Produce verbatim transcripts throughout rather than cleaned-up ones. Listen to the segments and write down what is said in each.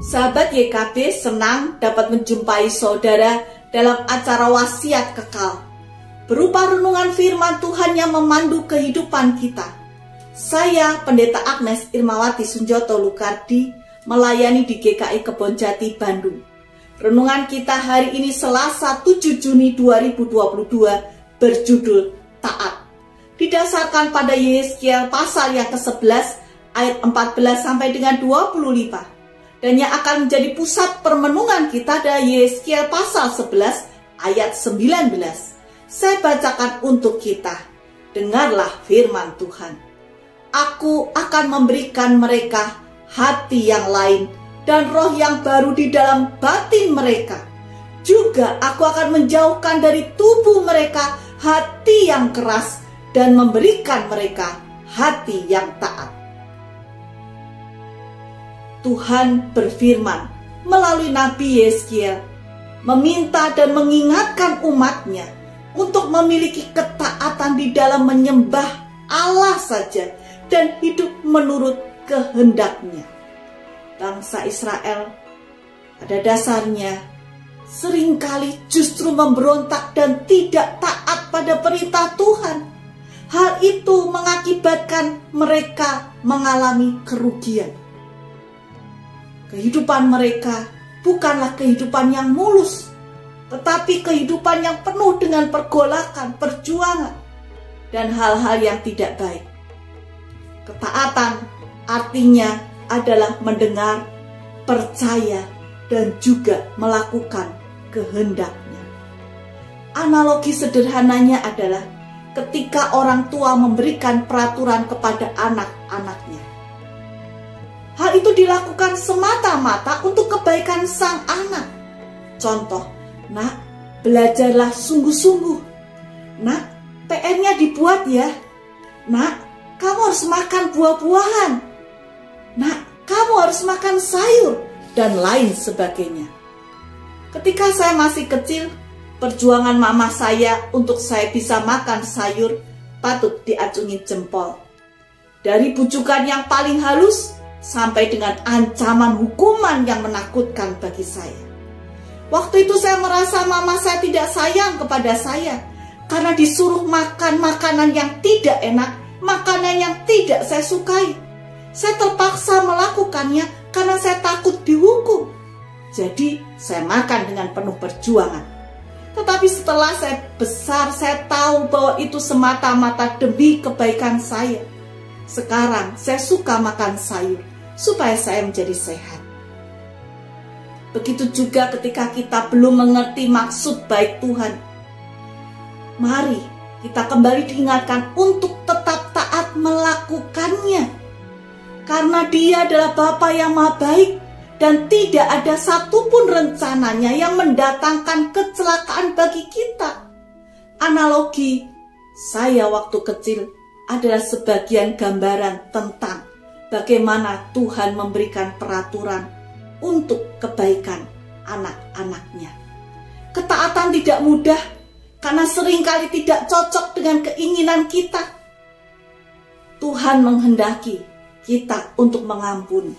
Sahabat Y K B senang dapat menjumpai saudara dalam acara wasiat kekal, berupa renungan firman Tuhan yang memandu kehidupan kita. Saya Pendeta Agnes Irmawati Sunjoto Lukardi, melayani di G K I Kebonjati, Bandung. Renungan kita hari ini Selasa tujuh Juni dua ribu dua puluh dua berjudul Taat. Didasarkan pada Yehezkiel pasal yang ke sebelas ayat empat belas sampai dengan dua puluh lima. Dan yang akan menjadi pusat permenungan kita adalah Yehezkiel pasal sebelas ayat sembilan belas. Saya bacakan untuk kita. Dengarlah firman Tuhan. Aku akan memberikan mereka hati yang lain dan roh yang baru di dalam batin mereka. Juga aku akan menjauhkan dari tubuh mereka hati yang keras dan memberikan mereka hati yang taat. Tuhan berfirman melalui Nabi Yehezkiel, meminta dan mengingatkan umatnya untuk memiliki ketaatan di dalam menyembah Allah saja dan hidup menurut kehendaknya. Bangsa Israel pada dasarnya seringkali justru memberontak dan tidak taat pada perintah Tuhan. Hal itu mengakibatkan mereka mengalami kerugian. Kehidupan mereka bukanlah kehidupan yang mulus, tetapi kehidupan yang penuh dengan pergolakan, perjuangan, dan hal-hal yang tidak baik. Ketaatan artinya adalah mendengar, percaya, dan juga melakukan kehendaknya. Analogi sederhananya adalah ketika orang tua memberikan peraturan kepada anak-anaknya. Hal itu dilakukan semata-mata untuk kebaikan sang anak. Contoh, nak, belajarlah sungguh-sungguh. Nak, P R-nya dibuat ya. Nak, kamu harus makan buah-buahan. Nak, kamu harus makan sayur, dan lain sebagainya. Ketika saya masih kecil, perjuangan mama saya untuk saya bisa makan sayur patut diacungi jempol. Dari bujukan yang paling halus, sampai dengan ancaman hukuman yang menakutkan bagi saya. Waktu itu saya merasa mama saya tidak sayang kepada saya karena disuruh makan makanan yang tidak enak, makanan yang tidak saya sukai. Saya terpaksa melakukannya karena saya takut dihukum. Jadi saya makan dengan penuh perjuangan. Tetapi setelah saya besar, saya tahu bahwa itu semata-mata demi kebaikan saya. Sekarang saya suka makan sayur supaya saya menjadi sehat. Begitu juga ketika kita belum mengerti maksud baik Tuhan. Mari kita kembali diingatkan untuk tetap taat melakukannya. Karena Dia adalah Bapa yang Maha Baik dan tidak ada satupun rencananya yang mendatangkan kecelakaan bagi kita. Analogi saya waktu kecil adalah sebagian gambaran tentang bagaimana Tuhan memberikan peraturan untuk kebaikan anak-anaknya. Ketaatan tidak mudah karena seringkali tidak cocok dengan keinginan kita. Tuhan menghendaki kita untuk mengampuni.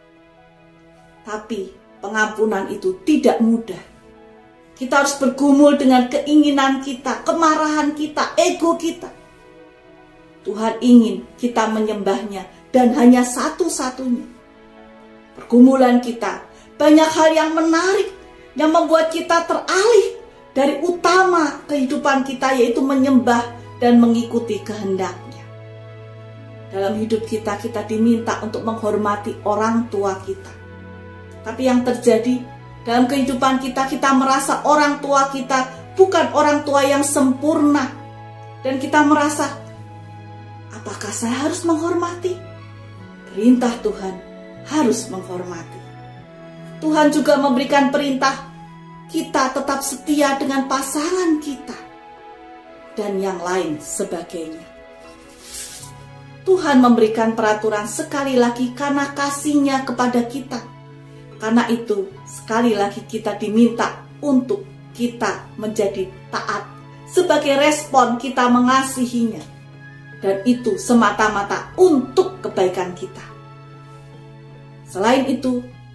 Tapi pengampunan itu tidak mudah. Kita harus bergumul dengan keinginan kita, kemarahan kita, ego kita. Tuhan ingin kita menyembahnya dan hanya satu-satunya. Pergumulan kita banyak hal yang menarik yang membuat kita teralih dari utama kehidupan kita, yaitu menyembah dan mengikuti kehendaknya. Dalam hidup kita, kita diminta untuk menghormati orang tua kita. Tapi yang terjadi dalam kehidupan kita, kita merasa orang tua kita bukan orang tua yang sempurna. Dan kita merasa, apakah saya harus menghormati? Perintah Tuhan harus menghormati. Tuhan juga memberikan perintah kita tetap setia dengan pasangan kita dan yang lain sebagainya. Tuhan memberikan peraturan sekali lagi karena kasih-Nya kepada kita. Karena itu sekali lagi kita diminta untuk kita menjadi taat sebagai respon kita mengasihinya. Dan itu semata-mata untuk kebaikan kita. Selain itu,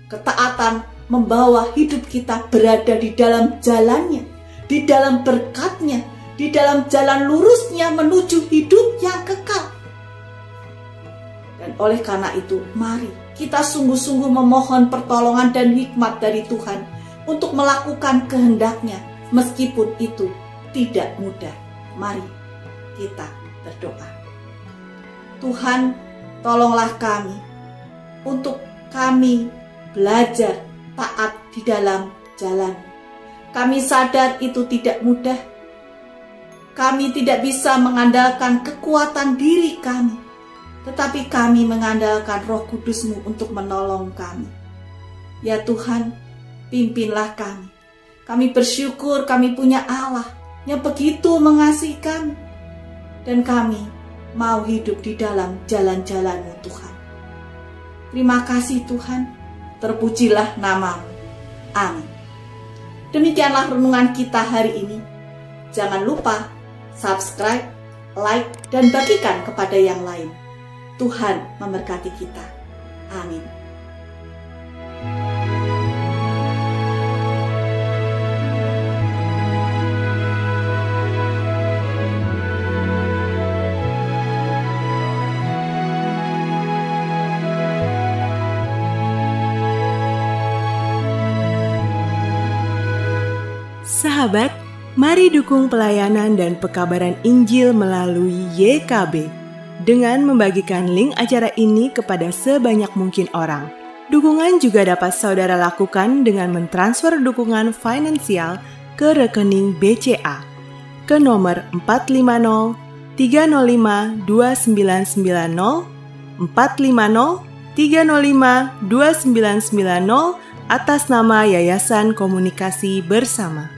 Ketaatan membawa hidup kita berada di dalam jalannya, di dalam berkat-Nya, di dalam jalan lurusnya menuju hidup yang kekal. Dan oleh karena itu, mari kita sungguh-sungguh memohon pertolongan dan hikmat dari Tuhan untuk melakukan kehendak-Nya, meskipun itu tidak mudah. Mari kita berdoa. Tuhan, tolonglah kami untuk kami belajar taat di dalam jalan. Kami sadar itu tidak mudah. Kami tidak bisa mengandalkan kekuatan diri kami, tetapi kami mengandalkan Roh Kudus-Mu untuk menolong kami. Ya Tuhan, pimpinlah kami. Kami bersyukur kami punya Allah yang begitu mengasihi kami, dan kami mau hidup di dalam jalan-jalan-Mu Tuhan. Terima kasih Tuhan, terpujilah nama-Mu. Amin. Demikianlah renungan kita hari ini. Jangan lupa subscribe, like, dan bagikan kepada yang lain. Tuhan memberkati kita. Amin. Sahabat, mari dukung pelayanan dan pekabaran Injil melalui Y K B dengan membagikan link acara ini kepada sebanyak mungkin orang. Dukungan juga dapat saudara lakukan dengan mentransfer dukungan finansial ke rekening B C A ke nomor empat lima nol tiga nol lima dua sembilan sembilan nol empat lima nol tiga nol lima dua sembilan sembilan nol atas nama Yayasan Komunikasi Bersama.